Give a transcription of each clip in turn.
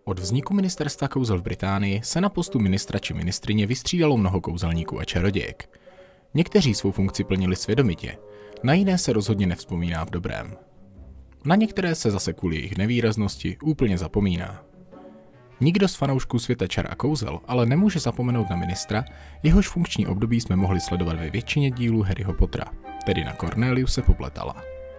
Od vzniku ministerstva kouzel v Británii se na postu ministra či ministryně vystřídalo mnoho kouzelníků a čarodějek. Někteří svou funkci plnili svědomitě, na jiné se rozhodně nevzpomíná v dobrém. Na některé se zase kvůli jejich nevýraznosti úplně zapomíná. Nikdo z fanoušků světa čar a kouzel ale nemůže zapomenout na ministra, jehož funkční období jsme mohli sledovat ve většině dílů Harryho Pottera, tedy na Corneliuse Popletala.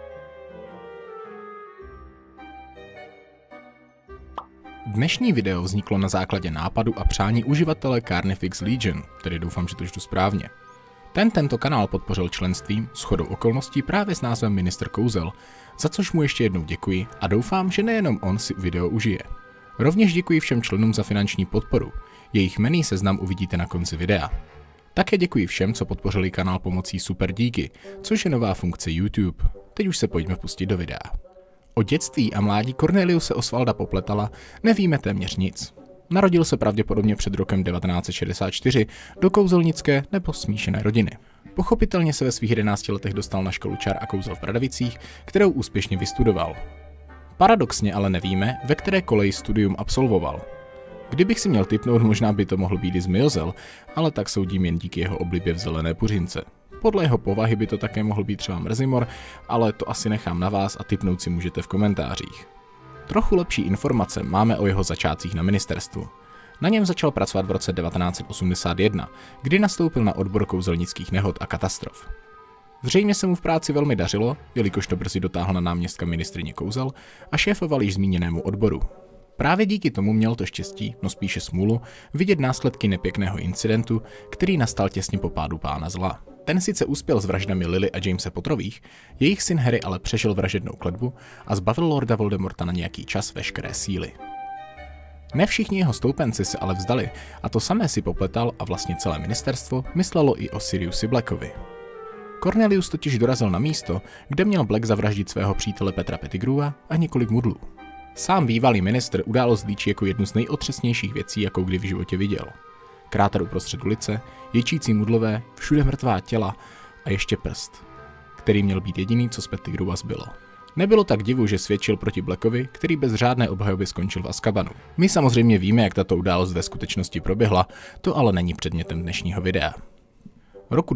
Dnešní video vzniklo na základě nápadu a přání uživatele Carnifex Legion, tedy doufám, že to čtu správně. Tento kanál podpořil členstvím, shodou okolností právě s názvem Ministr kouzel, za což mu ještě jednou děkuji a doufám, že nejenom on si video užije. Rovněž děkuji všem členům za finanční podporu, jejich jmenný seznam uvidíte na konci videa. Také děkuji všem, co podpořili kanál pomocí Super díky, což je nová funkce YouTube. Teď už se pojďme pustit do videa. O dětství a mládí Corneliuse Oswalda Popletala nevíme téměř nic. Narodil se pravděpodobně před rokem 1964 do kouzelnické nebo smíšené rodiny. Pochopitelně se ve svých 11 letech dostal na školu čar a kouzel v Bradavicích, kterou úspěšně vystudoval. Paradoxně ale nevíme, ve které koleji studium absolvoval. Kdybych si měl tipnout, možná by to mohl být i Zmiozel, ale tak soudím jen díky jeho oblibě v zelené puřince. Podle jeho povahy by to také mohl být třeba Mrzimor, ale to asi nechám na vás a tipnout si můžete v komentářích. Trochu lepší informace máme o jeho začátcích na ministerstvu. Na něm začal pracovat v roce 1981, kdy nastoupil na odbor kouzelnických nehod a katastrof. Zřejmě se mu v práci velmi dařilo, jelikož to brzy dotáhl na náměstka ministryně kouzel a šéfoval již zmíněnému odboru. Právě díky tomu měl to štěstí, no spíše smůlu, vidět následky nepěkného incidentu, který nastal těsně po pádu pána zla. Ten sice uspěl s vraždami Lily a Jamese Potterových, jejich syn Harry ale přežil vražednou kletbu a zbavil Lorda Voldemorta na nějaký čas veškeré síly. Ne všichni jeho stoupenci se ale vzdali a to samé si Popletal a vlastně celé ministerstvo myslelo i o Siriusi Blackovi. Cornelius totiž dorazil na místo, kde měl Black zavraždit svého přítele Petra Pettigrewa a několik mudlů. Sám bývalý ministr událost líčí jako jednu z nejotřesnějších věcí, jakou kdy v životě viděl. Kráter uprostřed ulice, ječící mudlové, všude mrtvá těla a ještě prst, který měl být jediný, co z Pettigrewa zbylo. Nebylo tak divu, že svědčil proti Blackovi, který bez řádné obhajoby skončil v Azkabanu. My samozřejmě víme, jak tato událost ve skutečnosti proběhla, to ale není předmětem dnešního videa. Roku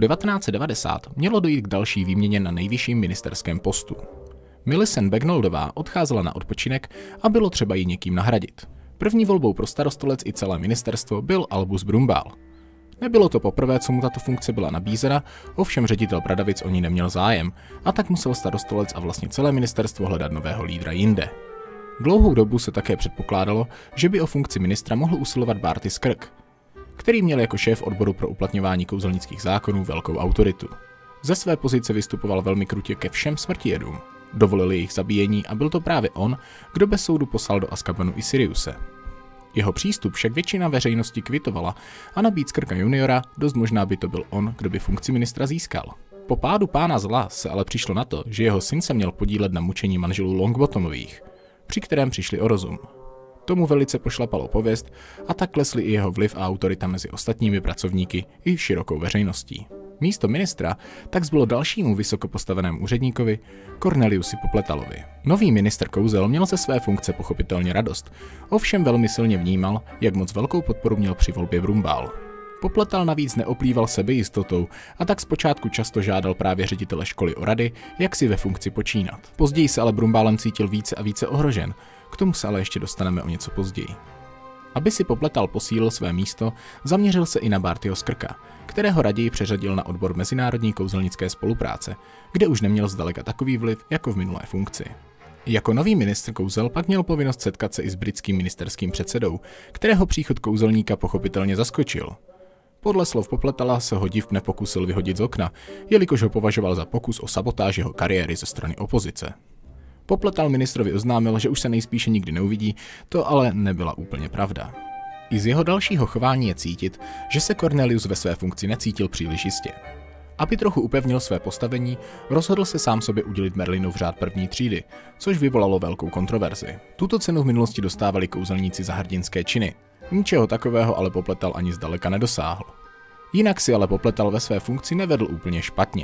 1990 mělo dojít k další výměně na nejvyšším ministerském postu. Millicent Bagnoldová odcházela na odpočinek a bylo třeba ji někým nahradit. První volbou pro starostolec i celé ministerstvo byl Albus Brumbál. Nebylo to poprvé, co mu tato funkce byla nabízena, ovšem ředitel Bradavic o ní neměl zájem a tak musel starostolec a vlastně celé ministerstvo hledat nového lídra jinde. Dlouhou dobu se také předpokládalo, že by o funkci ministra mohl usilovat Barty Skirk, který měl jako šéf odboru pro uplatňování kouzelnických zákonů velkou autoritu. Ze své pozice vystupoval velmi krutě ke všem smrtijedům. Dovolil jejich zabíjení a byl to právě on, kdo bez soudu poslal do Azkabanu i Siriuse. Jeho přístup však většina veřejnosti kvitovala a nabít Skirka juniora dost možná by to byl on, kdo by funkci ministra získal. Po pádu pána zla se ale přišlo na to, že jeho syn se měl podílet na mučení manželů Longbottomových, při kterém přišli o rozum. Tomu velice pošlapalo pověst a tak klesly i jeho vliv a autorita mezi ostatními pracovníky i širokou veřejností. Místo ministra tak zbylo dalšímu vysoko postavenému úředníkovi Corneliusi Popletalovi. Nový ministr kouzel měl ze své funkce pochopitelně radost, ovšem velmi silně vnímal, jak moc velkou podporu měl při volbě Brumbál. Popletal navíc neoplýval sebejistotou a tak zpočátku často žádal právě ředitele školy o rady, jak si ve funkci počínat. Později se ale Brumbálem cítil více a více ohrožen, k tomu se ale ještě dostaneme o něco později. Aby si Popletal posílil své místo, zaměřil se i na Bartyho Skirka, kterého raději přeřadil na odbor mezinárodní kouzelnické spolupráce, kde už neměl zdaleka takový vliv jako v minulé funkci. Jako nový ministr kouzel pak měl povinnost setkat se i s britským ministerským předsedou, kterého příchod kouzelníka pochopitelně zaskočil. Podle slov Popletala se ho div nepokusil vyhodit z okna, jelikož ho považoval za pokus o sabotáž jeho kariéry ze strany opozice. Popletal ministrovi oznámil, že už se nejspíše nikdy neuvidí, to ale nebyla úplně pravda. I z jeho dalšího chování je cítit, že se Cornelius ve své funkci necítil příliš jistě. Aby trochu upevnil své postavení, rozhodl se sám sobě udělit Merlinův řád první třídy, což vyvolalo velkou kontroverzi. Tuto cenu v minulosti dostávali kouzelníci za hrdinské činy. Ničeho takového ale Popletal ani zdaleka nedosáhl. Jinak si ale Popletal ve své funkci nevedl úplně špatně.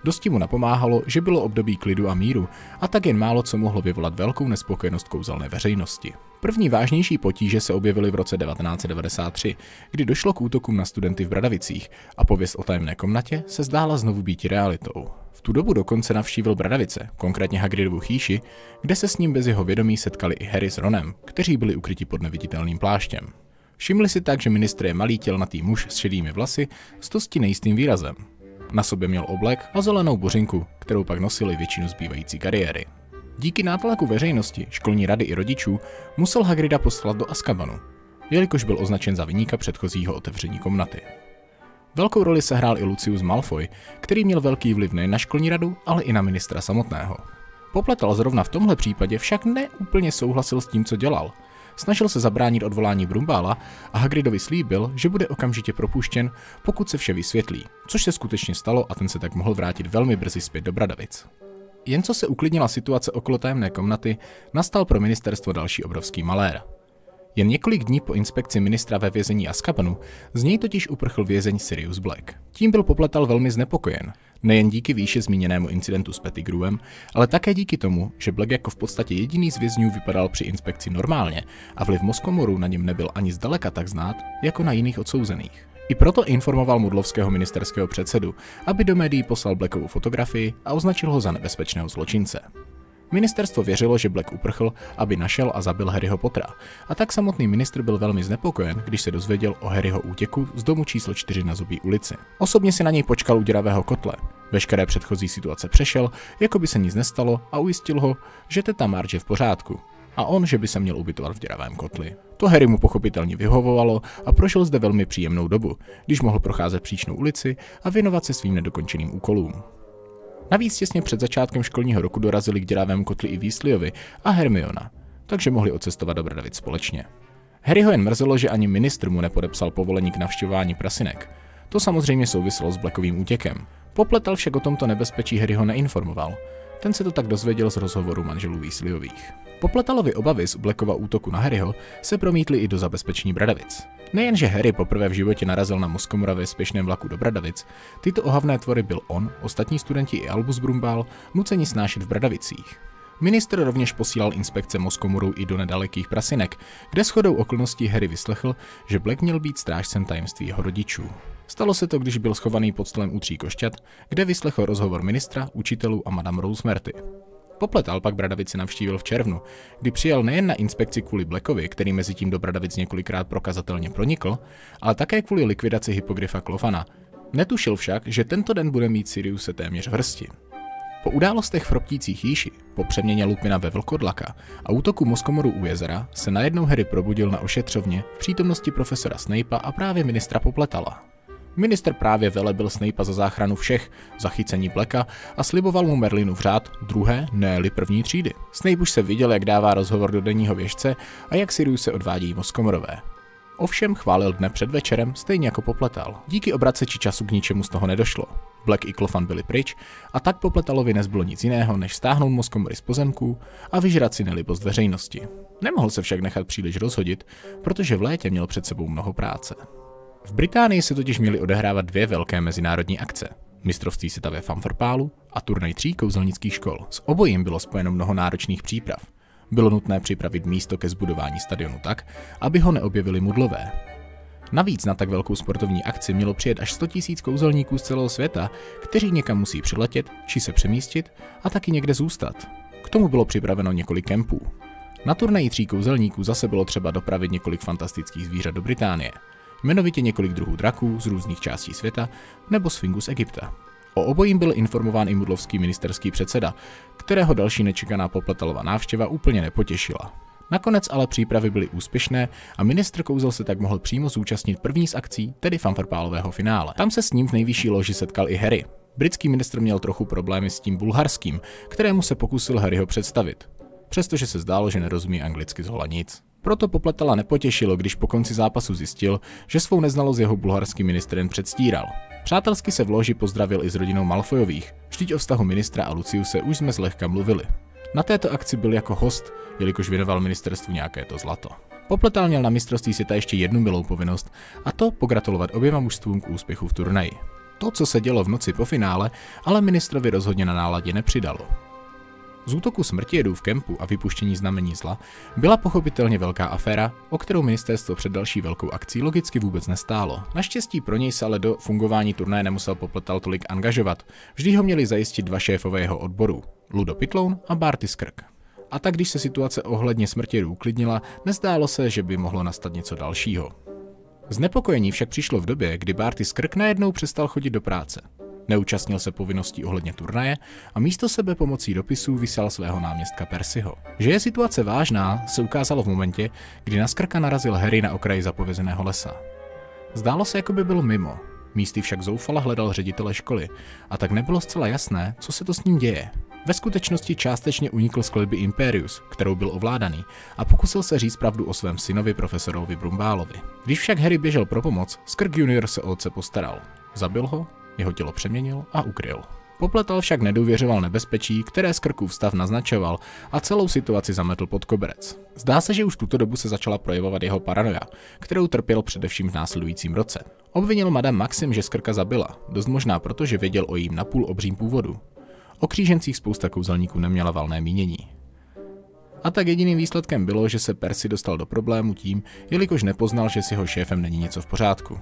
Dosti mu napomáhalo, že bylo období klidu a míru a tak jen málo co mohlo vyvolat velkou nespokojenost kouzelné veřejnosti. První vážnější potíže se objevily v roce 1993, kdy došlo k útokům na studenty v Bradavicích a pověst o tajemné komnatě se zdála znovu být realitou. V tu dobu dokonce navštívil Bradavice, konkrétně Hagridovu chýši, kde se s ním bez jeho vědomí setkali i Harry s Ronem, kteří byli ukryti pod neviditelným pláštěm. Všimli si tak, že ministr je malý tělnatý muž s šedými vlasy s dosti nejistým výrazem. Na sobě měl oblek a zelenou bořinku, kterou pak nosili většinu zbývající kariéry. Díky nátlaku veřejnosti, školní rady i rodičů musel Hagrida poslat do Azkabanu, jelikož byl označen za viníka předchozího otevření komnaty. Velkou roli sehrál i Lucius Malfoy, který měl velký vliv nejen na školní radu, ale i na ministra samotného. Popletal zrovna v tomhle případě však neúplně souhlasil s tím, co dělal. Snažil se zabránit odvolání Brumbála a Hagridovi slíbil, že bude okamžitě propuštěn, pokud se vše vysvětlí, což se skutečně stalo a ten se tak mohl vrátit velmi brzy zpět do Bradavic. Jen co se uklidnila situace okolo tajemné komnaty, nastal pro ministerstvo další obrovský malér. Jen několik dní po inspekci ministra ve vězení Azkabanu z něj totiž uprchl vězeň Sirius Black. Tím byl Popletal velmi znepokojen, nejen díky výše zmíněnému incidentu s Pettigrewem, ale také díky tomu, že Black jako v podstatě jediný z vězňů vypadal při inspekci normálně a vliv Moskomoru na něm nebyl ani zdaleka tak znát, jako na jiných odsouzených. I proto informoval mudlovského ministerského předsedu, aby do médií poslal Blackovu fotografii a označil ho za nebezpečného zločince. Ministerstvo věřilo, že Black uprchl, aby našel a zabil Harryho Pottera, a tak samotný ministr byl velmi znepokojen, když se dozvěděl o Harryho útěku z domu číslo 4 na Zubí ulici. Osobně si na něj počkal u děravého kotle. Veškeré předchozí situace přešel, jako by se nic nestalo, a ujistil ho, že teta Marge je v pořádku. A on, že by se měl ubytovat v děravém kotli. To Harry mu pochopitelně vyhovovalo a prošel zde velmi příjemnou dobu, když mohl procházet příčnou ulici a věnovat se svým nedokončeným úkolům. Navíc těsně před začátkem školního roku dorazili k děravému kotli i Weasleyovi a Hermiona, takže mohli odcestovat do Bradavic společně. Harryho jen mrzelo, že ani ministr mu nepodepsal povolení k navštěvování prasinek. To samozřejmě souviselo s Blackovým útěkem. Popletal však o tomto nebezpečí Harryho neinformoval. Ten se to tak dozvěděl z rozhovoru manželů Weasleyových. Popletalovi obavy z Blackova útoku na Harryho se promítly i do zabezpečení Bradavic. Nejen, že Harry poprvé v životě narazil na Moskomora ve spěšném vlaku do Bradavic, tyto ohavné tvory byl on, ostatní studenti i Albus Brumbál nuceni snášet v Bradavicích. Ministr rovněž posílal inspekce Moskomoru i do nedalekých prasinek, kde shodou okolností Harry vyslechl, že Black měl být strážcem tajemství jeho rodičů. Stalo se to, když byl schovaný pod stolem u Tří košťat, kde vyslechl rozhovor ministra, učitelů a Madame Rosemerty. Popletal pak Bradavici navštívil v červnu, kdy přijel nejen na inspekci kvůli Blackovi, který mezi tím do Bradavic několikrát prokazatelně pronikl, ale také kvůli likvidaci hypogryfa Klofana. Netušil však, že tento den bude mít Siriuse téměř v hrsti. Po událostech v Chroptící chýši, po přeměně Lupina ve vlkodlaka a útoku Moskomoru u jezera se najednou Harry probudil na ošetřovně v přítomnosti profesora Snapea a právě ministra Popletala. Ministr právě velebil Snapea za záchranu všech, zachycení Blacka a sliboval mu Merlinův řád druhé, ne-li první třídy. Snape už se viděl, jak dává rozhovor do denního věžce a jak Siriuse odvádí Moskomorové. Ovšem chválil dne před večerem stejně jako Popletal. Díky obraceči času k ničemu z toho nedošlo. Black i Klofan byli pryč a tak Popletalovi nezbylo nic jiného, než stáhnout Moskomory z pozemků a vyžrat si nelibost veřejnosti. Nemohl se však nechat příliš rozhodit, protože v létě měl před sebou mnoho práce. V Británii se totiž měly odehrávat dvě velké mezinárodní akce. Mistrovství světa ve fanfarpálu a turnaj 3 kouzelnických škol. S obojím bylo spojeno mnoho náročných příprav. Bylo nutné připravit místo ke zbudování stadionu tak, aby ho neobjevili mudlové. Navíc na tak velkou sportovní akci mělo přijet až 100 000 kouzelníků z celého světa, kteří někam musí přiletět, či se přemístit a taky někde zůstat. K tomu bylo připraveno několik kempů. Na turnaji 3 kouzelníků zase bylo třeba dopravit několik fantastických zvířat do Británie. Jmenovitě několik druhů draků z různých částí světa nebo sfingu z Egypta. O obojím byl informován i mudlovský ministerský předseda, kterého další nečekaná Popletalova návštěva úplně nepotěšila. Nakonec ale přípravy byly úspěšné a ministr kouzel se tak mohl přímo zúčastnit první z akcí, tedy fanfarpálového finále. Tam se s ním v nejvyšší loži setkal i Harry. Britský ministr měl trochu problémy s tím bulharským, kterému se pokusil Harryho představit, přestože se zdálo, že nerozumí anglicky zhola nic. Proto Popletala nepotěšilo, když po konci zápasu zjistil, že svou neznalost jeho bulharský ministr jen předstíral. Přátelsky se v loži pozdravil i s rodinou Malfoyových, vždyť o vztahu ministra a Luciuse už jsme zlehka mluvili. Na této akci byl jako host, jelikož věnoval ministerstvu nějaké to zlato. Popletal měl na mistrovství světa ještě jednu milou povinnost, a to pogratulovat oběma mužstvům k úspěchu v turnaji. To, co se dělo v noci po finále, ale ministrovi rozhodně na náladě nepřidalo. Z útoku smrtijedů v kempu a vypuštění znamení zla byla pochopitelně velká aféra, o kterou ministerstvo před další velkou akcí logicky vůbec nestálo. Naštěstí pro něj se ale do fungování turnaje nemusel Popletal tolik angažovat, vždy ho měli zajistit dva šéfové jeho odboru, Ludo Pitloun a Barty Skrk. A tak když se situace ohledně smrtijedů uklidnila, nezdálo se, že by mohlo nastat něco dalšího. Znepokojení však přišlo v době, kdy Barty Skrk najednou přestal chodit do práce. Neúčastnil se povinností ohledně turnaje a místo sebe pomocí dopisů vysílal svého náměstka Percyho. Že je situace vážná, se ukázalo v momentě, kdy na Skrka narazil Harry na okraji zapovězeného lesa. Zdálo se, jako by byl mimo, místy však zoufale hledal ředitele školy a tak nebylo zcela jasné, co se to s ním děje. Ve skutečnosti částečně unikl z kletby Imperius, kterou byl ovládaný, a pokusil se říct pravdu o svém synovi profesorovi Brumbálovi. Když však Harry běžel pro pomoc, Skrk junior se o otce postaral. Zabil ho, jeho tělo přeměnil a ukryl. Popletal však nedůvěřoval nebezpečí, které Skrkův stav naznačoval, a celou situaci zametl pod koberec. Zdá se, že už tuto dobu se začala projevovat jeho paranoia, kterou trpěl především v následujícím roce. Obvinil Madame Maxim, že Skrka zabila, dost možná proto, že věděl o jejím napůl obřím původu. O křížencích spousta kouzelníků neměla valné mínění. A tak jediným výsledkem bylo, že se Percy dostal do problému tím, jelikož nepoznal, že s jeho šéfem není něco v pořádku.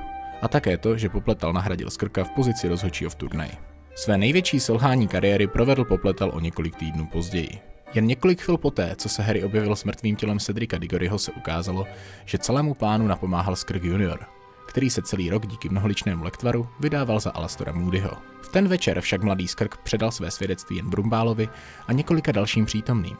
A také to, že Popletal nahradil Skrka v pozici rozhodčího v turnaji. Své největší selhání kariéry provedl Popletal o několik týdnů později. Jen několik chvil poté, co se Harry objevil s mrtvým tělem Cedrika Diggoryho, se ukázalo, že celému plánu napomáhal Skrk junior, který se celý rok díky mnoholičnému lektvaru vydával za Alastora Moodyho. V ten večer však mladý Skrk předal své svědectví jen Brumbálovi a několika dalším přítomným.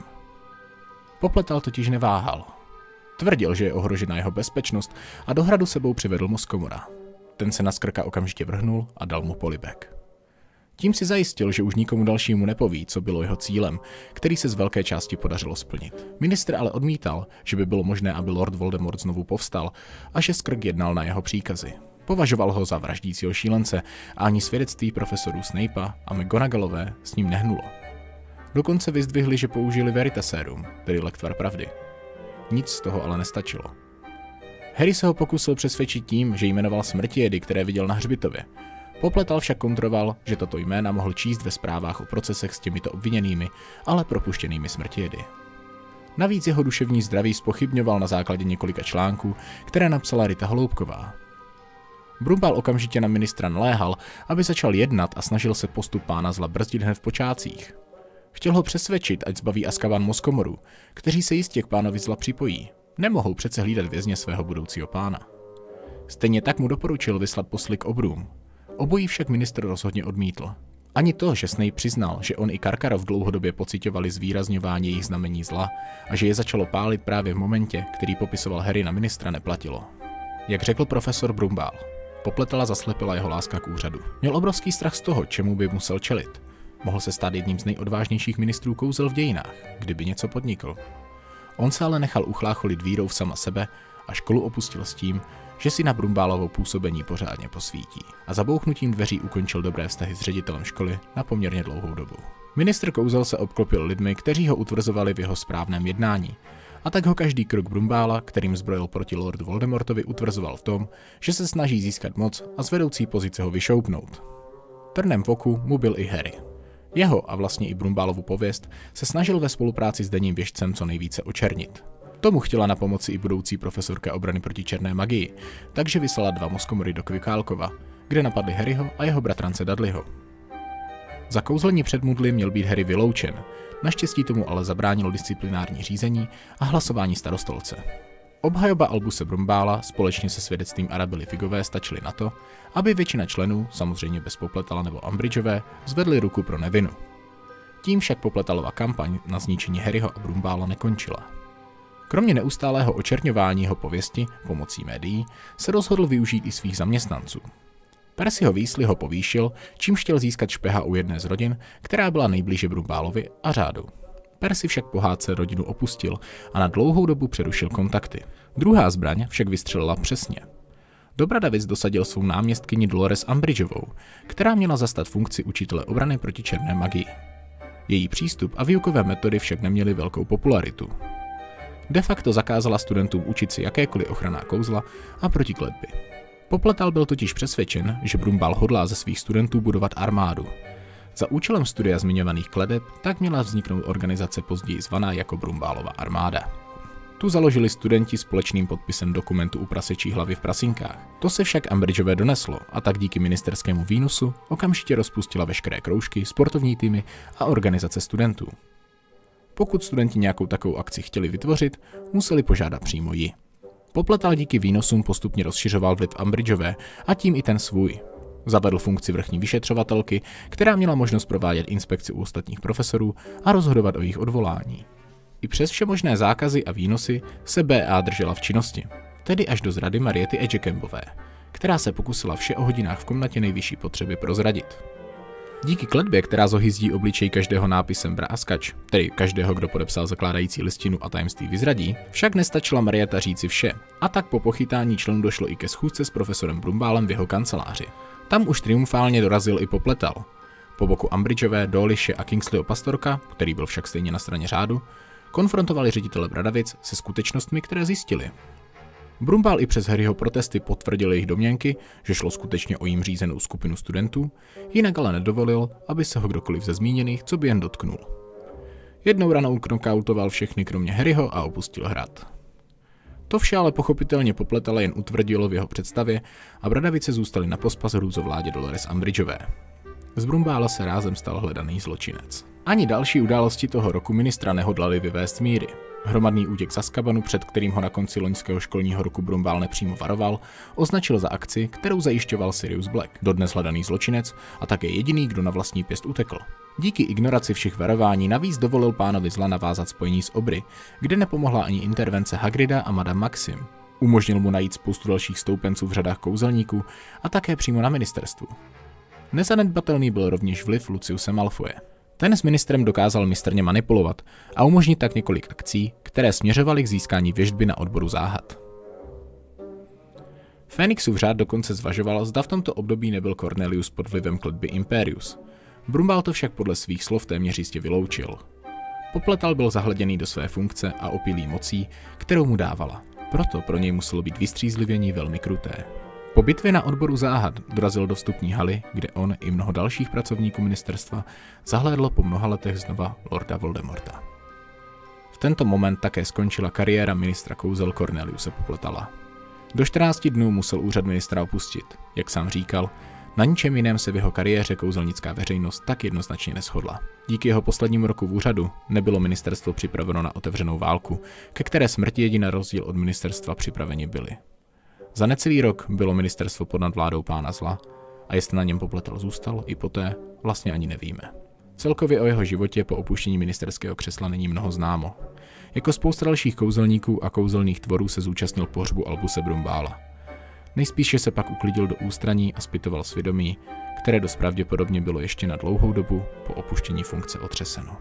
Popletal totiž neváhal. Tvrdil, že je ohrožena jeho bezpečnost a do hradu sebou přivedl Moskomora. Ten se na Skrka okamžitě vrhnul a dal mu polibek. Tím si zajistil, že už nikomu dalšímu nepoví, co bylo jeho cílem, který se z velké části podařilo splnit. Ministr ale odmítal, že by bylo možné, aby Lord Voldemort znovu povstal a že Skrk jednal na jeho příkazy. Považoval ho za vraždícího šílence a ani svědectví profesorů Snape'a a McGonagallové s ním nehnulo. Dokonce vyzdvihli, že použili Veritaserum, tedy lektvar pravdy. Nic z toho ale nestačilo. Harry se ho pokusil přesvědčit tím, že jmenoval smrtijedy, které viděl na hřbitově. Popletal však kontroval, že tato jména mohl číst ve zprávách o procesech s těmito obviněnými, ale propuštěnými smrtijedy. Navíc jeho duševní zdraví zpochybňoval na základě několika článků, které napsala Rita Holoubková. Brumbál okamžitě na ministra naléhal, aby začal jednat a snažil se postup pána zla brzdit hned v počátcích. Chtěl ho přesvědčit, ať zbaví Azkaban Moskomoru, kteří se jistě k pánovi zla připojí. Nemohou přece hlídat vězně svého budoucího pána. Stejně tak mu doporučil vyslat posly k obrům. Obojí však ministr rozhodně odmítl. Ani to, že Snape přiznal, že on i Karkarov dlouhodobě pociťovali zvýrazňování jejich znamení zla a že je začalo pálit právě v momentě, který popisoval Harry na ministra, neplatilo. Jak řekl profesor Brumbál, Popletala zaslepila jeho láska k úřadu. Měl obrovský strach z toho, čemu by musel čelit. Mohl se stát jedním z nejodvážnějších ministrů kouzel v dějinách, kdyby něco podnikl. On se ale nechal uchlácholit vírou v sama sebe a školu opustil s tím, že si na Brumbálovo působení pořádně posvítí a zabouchnutím dveří ukončil dobré vztahy s ředitelem školy na poměrně dlouhou dobu. Ministr kouzel se obklopil lidmi, kteří ho utvrzovali v jeho správném jednání, a tak ho každý krok Brumbála, kterým zbrojil proti Lordu Voldemortovi, utvrzoval v tom, že se snaží získat moc a z vedoucí pozice ho vyšoupnout. Trnem v oku mu byl i Harry. Jeho a vlastně i Brumbálovu pověst se snažil ve spolupráci s denním věštcem co nejvíce očernit. Tomu chtěla na pomoci i budoucí profesorka obrany proti černé magii, takže vyslala 2 Moskomory do Kvikálkova, kde napadli Harryho a jeho bratrance Dudleyho. Za kouzelní předmudly měl být Harry vyloučen, naštěstí tomu ale zabránilo disciplinární řízení a hlasování starostolce. Obhajoba Albuse Brumbála společně se svědectvím Arabely Figové stačily na to, aby většina členů, samozřejmě bez Popletala nebo Umbridgeové, zvedli ruku pro nevinu. Tím však Popletalova kampaň na zničení Harryho a Brumbála nekončila. Kromě neustálého očerňování jeho pověsti pomocí médií se rozhodl využít i svých zaměstnanců. Percyho Weasley ho povýšil, čímž chtěl získat špeha u jedné z rodin, která byla nejblíže Brumbálovi a řádu. Percy však po hádce rodinu opustil a na dlouhou dobu přerušil kontakty. Druhá zbraň však vystřelila přesně. Dobradavic dosadil svou náměstkyni Dolores Umbridgeovou, která měla zastat funkci učitele obrany proti černé magii. Její přístup a výukové metody však neměly velkou popularitu. De facto zakázala studentům učit si jakékoliv ochranná kouzla a protikletby. Popletal byl totiž přesvědčen, že Brumbál hodlá ze svých studentů budovat armádu. Za účelem studia zmiňovaných kledeb tak měla vzniknout organizace později zvaná jako Brumbálova armáda. Tu založili studenti společným podpisem dokumentu u prasečí hlavy v prasinkách. To se však Ambridgeové doneslo a tak díky ministerskému výnosu okamžitě rozpustila veškeré kroužky, sportovní týmy a organizace studentů. Pokud studenti nějakou takovou akci chtěli vytvořit, museli požádat přímo ji. Popletal díky výnosům postupně rozšiřoval vliv Ambridgeové a tím i ten svůj. Zavedl funkci vrchní vyšetřovatelky, která měla možnost provádět inspekci u ostatních profesorů a rozhodovat o jejich odvolání. I přes všemožné zákazy a výnosy se BA držela v činnosti, tedy až do zrady Mariety Edgecambové, která se pokusila vše o hodinách v komnatě nejvyšší potřeby prozradit. Díky kletbě, která zohyzdí obličej každého nápisem Bráskač, tedy každého, kdo podepsal zakládající listinu a tajemství vyzradí, však nestačila Marieta říci vše, a tak po pochytání členů došlo i ke schůzce s profesorem Brumbálem v jeho kanceláři. Tam už triumfálně dorazil i Popletal. Po boku Ambridgeové, Dawlishe a Kingsleyho Pastorka, který byl však stejně na straně řádu, konfrontovali ředitele Bradavic se skutečnostmi, které zjistili. Brumbál i přes Harryho protesty potvrdil jejich domněnky, že šlo skutečně o jím řízenou skupinu studentů, jinak ale nedovolil, aby se ho kdokoliv ze zmíněných co by jen dotknul. Jednou ranou knockoutoval všechny kromě Harryho a opustil hrad. To vše ale pochopitelně Popletala jen utvrdilo v jeho představě a Bradavice zůstaly na pospas hrůzovládě Dolores Umbridgeové. Z Brumbála se rázem stal hledaný zločinec. Ani další události toho roku ministra nehodlali vyvést míry. Hromadný útěk z Azkabanu, před kterým ho na konci loňského školního roku Brumbál nepřímo varoval, označil za akci, kterou zajišťoval Sirius Black, dodnes hledaný zločinec a také jediný, kdo na vlastní pěst utekl. Díky ignoraci všech varování navíc dovolil pánovi zla navázat spojení s Obry, kde nepomohla ani intervence Hagrida a Madame Maxim. Umožnil mu najít spoustu dalších stoupenců v řadách kouzelníků a také přímo na ministerstvu. Nezanedbatelný byl rovněž vliv Luciuse Malfoye. Ten s ministrem dokázal mistrně manipulovat a umožnit tak několik akcí, které směřovaly k získání věštby na odboru záhad. Fénixův řád dokonce zvažoval, zda v tomto období nebyl Cornelius pod vlivem kletby Imperius. Brumbál to však podle svých slov téměř jistě vyloučil. Popletal byl zahleděný do své funkce a opilý mocí, kterou mu dávala. Proto pro něj muselo být vystřízlivění velmi kruté. Po bitvě na odboru záhad dorazil do vstupní haly, kde on i mnoho dalších pracovníků ministerstva zahlédlo po mnoha letech znova Lorda Voldemorta. V tento moment také skončila kariéra ministra kouzel Corneliuse Popletala. Do 14 dnů musel úřad ministra opustit. Jak sám říkal, na ničem jiném se v jeho kariéře kouzelnická veřejnost tak jednoznačně neshodla. Díky jeho poslednímu roku v úřadu nebylo ministerstvo připraveno na otevřenou válku, ke které smrti jediný rozdíl od ministerstva připraveni byli. Za necelý rok bylo ministerstvo pod nadvládou pána zla a jestli na něm Popletal zůstal i poté, vlastně ani nevíme. Celkově o jeho životě po opuštění ministerského křesla není mnoho známo. Jako spousta dalších kouzelníků a kouzelných tvorů se zúčastnil pohřbu Albuse Brumbála. Nejspíše se pak uklidil do ústraní a zpytoval svědomí, které dost pravděpodobně bylo ještě na dlouhou dobu po opuštění funkce otřeseno.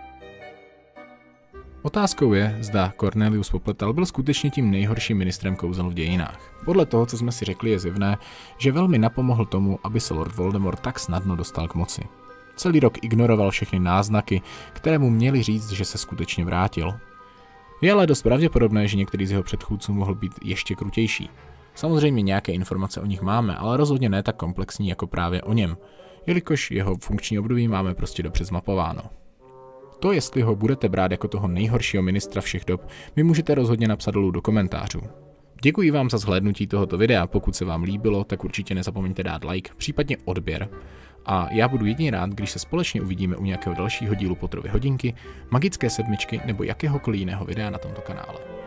Otázkou je, zda Cornelius Popletal byl skutečně tím nejhorším ministrem kouzel v dějinách. Podle toho, co jsme si řekli, je zjevné, že velmi napomohl tomu, aby se Lord Voldemort tak snadno dostal k moci. Celý rok ignoroval všechny náznaky, které mu měly říct, že se skutečně vrátil. Je ale dost pravděpodobné, že některý z jeho předchůdců mohl být ještě krutější. Samozřejmě nějaké informace o nich máme, ale rozhodně ne tak komplexní jako právě o něm, jelikož jeho funkční období máme prostě dobře zmapováno. To, jestli ho budete brát jako toho nejhoršího ministra všech dob, mi můžete rozhodně napsat dolů do komentářů. Děkuji vám za zhlédnutí tohoto videa, pokud se vám líbilo, tak určitě nezapomeňte dát like, případně odběr. A já budu jedině rád, když se společně uvidíme u nějakého dalšího dílu Potterovy hodinky, magické sedmičky nebo jakéhokoliv jiného videa na tomto kanále.